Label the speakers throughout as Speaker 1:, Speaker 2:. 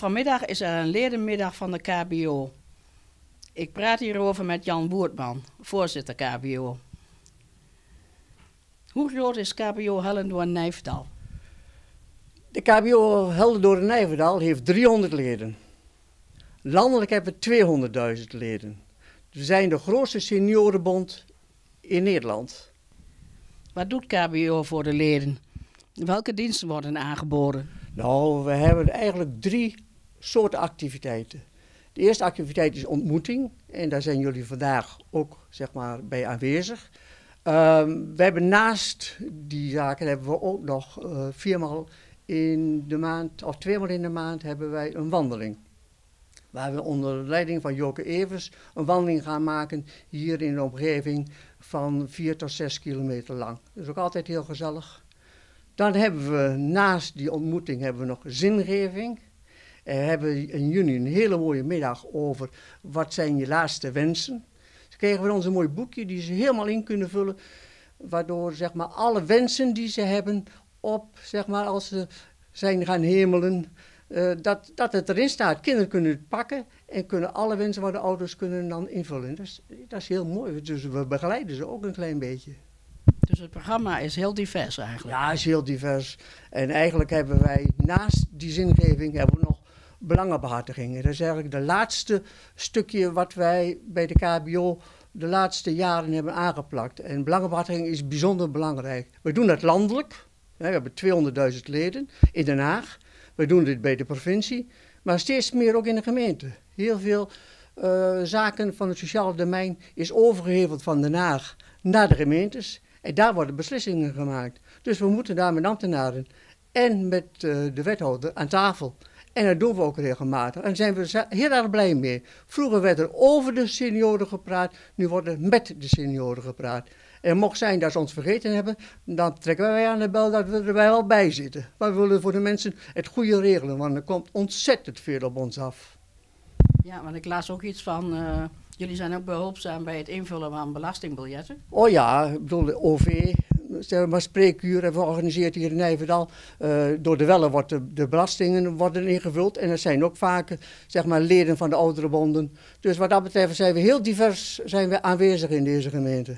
Speaker 1: Vanmiddag is er een ledenmiddag van de KBO. Ik praat hierover met Jan Woertman, voorzitter KBO. Hoe groot is KBO Hellendoorn-Nijverdal?
Speaker 2: De KBO Hellendoorn-Nijverdal heeft 300 leden. Landelijk hebben we 200.000 leden. We zijn de grootste seniorenbond in Nederland.
Speaker 1: Wat doet KBO voor de leden? Welke diensten worden aangeboden?
Speaker 2: Nou, we hebben eigenlijk 3 soorten activiteiten. De eerste activiteit is ontmoeting. En daar zijn jullie vandaag ook bij aanwezig. We hebben naast die zaken hebben we ook nog 4 maal in de maand, of 2 maal in de maand, hebben wij een wandeling. Waar we onder leiding van Joke Evers een wandeling gaan maken hier in de omgeving van 4 tot 6 kilometer lang. Dat is ook altijd heel gezellig. Dan hebben we naast die ontmoeting hebben we nog zingeving. We hebben in juni een hele mooie middag over wat zijn je laatste wensen. Dus krijgen we ons een mooi boekje die ze helemaal in kunnen vullen. Waardoor alle wensen die ze hebben op, als ze zijn gaan hemelen, dat het erin staat. Kinderen kunnen het pakken en kunnen alle wensen waar de ouders kunnen dan invullen. Dat is heel mooi. Dus we begeleiden ze ook een klein beetje.
Speaker 1: Dus het programma is heel divers eigenlijk?
Speaker 2: Ja, het is heel divers. En eigenlijk hebben wij naast die zingeving hebben we nog belangenbehartigingen. Dat is eigenlijk het laatste stukje wat wij bij de KBO de laatste jaren hebben aangeplakt. En belangenbehartiging is bijzonder belangrijk. We doen dat landelijk. We hebben 200.000 leden in Den Haag. We doen dit bij de provincie, maar steeds meer ook in de gemeente. Heel veel zaken van het sociale domein is overgeheveld van Den Haag naar de gemeentes. En daar worden beslissingen gemaakt. Dus we moeten daar met ambtenaren en met de wethouder aan tafel. En dat doen we ook regelmatig. En daar zijn we heel erg blij mee. Vroeger werd er over de senioren gepraat, nu wordt er met de senioren gepraat. En mocht zijn dat ze ons vergeten hebben, dan trekken wij aan de bel dat we er wel bij zitten. Maar we willen voor de mensen het goede regelen, want er komt ontzettend veel op ons af.
Speaker 1: Ja, want ik las ook iets van, jullie zijn ook behulpzaam bij het invullen van belastingbiljetten.
Speaker 2: Oh ja, ik bedoel de OV, spreekuur hebben we georganiseerd hier in Nijverdal. Door de Welle worden de belastingen worden ingevuld en er zijn ook vaak leden van de ouderenbonden. Dus wat dat betreft zijn we heel divers aanwezig in deze gemeente.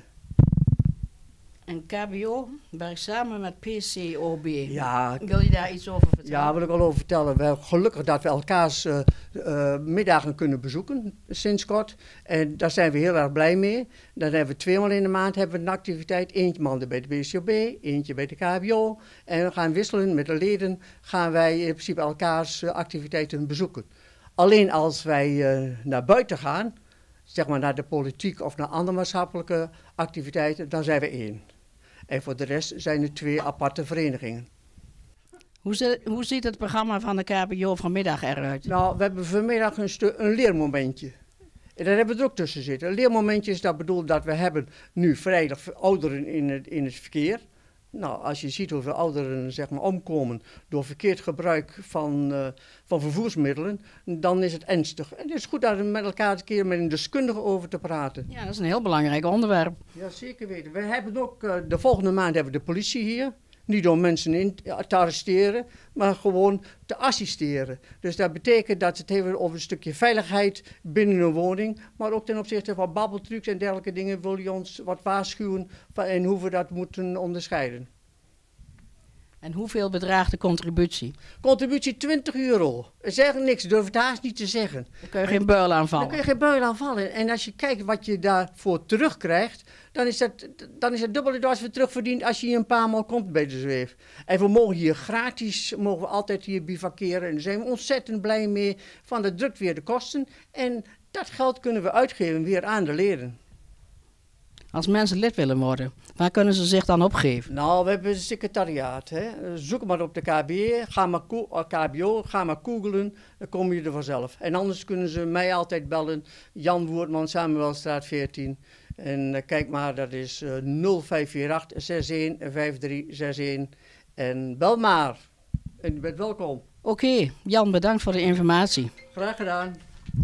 Speaker 1: En KBO werkt samen met PCOB.
Speaker 2: Ja,
Speaker 1: wil je daar iets over vertellen?
Speaker 2: Ja, wil ik wel over vertellen. We hebben gelukkig dat we elkaars middagen kunnen bezoeken sinds kort. En daar zijn we heel erg blij mee. Dan hebben we 2 maal in de maand hebben we een activiteit. Eentje maanden bij de PCOB, eentje bij de KBO. En we gaan wisselen met de leden. Gaan wij in principe elkaars activiteiten bezoeken. Alleen als wij naar buiten gaan, naar de politiek of naar andere maatschappelijke activiteiten, dan zijn we 1. En voor de rest zijn er 2 aparte verenigingen.
Speaker 1: Hoe ziet het programma van de KBO vanmiddag eruit?
Speaker 2: Nou, we hebben vanmiddag een leermomentje. En daar hebben we er ook tussen zitten. Een leermomentje is dat bedoeld dat we hebben nu vrijdag ouderen in het verkeer. Nou, als je ziet hoeveel ouderen omkomen door verkeerd gebruik van vervoersmiddelen, dan is het ernstig. En het is goed daar met elkaar een keer met een deskundige over te praten.
Speaker 1: Ja, dat is een heel belangrijk onderwerp.
Speaker 2: Ja, zeker weten. We hebben ook, de volgende maand hebben we de politie hier. Niet om mensen te arresteren, maar gewoon te assisteren. Dus dat betekent dat het heeft over een stukje veiligheid binnen een woning. Maar ook ten opzichte van babbeltrucs en dergelijke dingen wil je ons wat waarschuwen en hoe we dat moeten onderscheiden.
Speaker 1: En hoeveel bedraagt de contributie?
Speaker 2: Contributie €20. Zeggen niks, durf het haast niet te zeggen.
Speaker 1: Dan kun je geen beul aanvallen.
Speaker 2: Dan kun je geen beul aanvallen. En als je kijkt wat je daarvoor terugkrijgt, dan is het dubbele dwars weer terugverdiend als je hier een paar maal komt bij de zweef. En we mogen hier gratis, mogen we altijd hier bivakeren. En daar zijn we ontzettend blij mee. Van dat drukt weer de kosten. En dat geld kunnen we uitgeven weer aan de leden.
Speaker 1: Als mensen lid willen worden, waar kunnen ze zich dan opgeven?
Speaker 2: Nou, we hebben een secretariaat. Hè. Zoek maar op de KBO, ga maar googlen, dan kom je er vanzelf. En anders kunnen ze mij altijd bellen, Jan Woertman, Samuelstraat 14. En kijk maar, dat is 0548 61 5361. En bel maar. En je bent welkom.
Speaker 1: Oké, Jan, bedankt voor de informatie.
Speaker 2: Graag gedaan.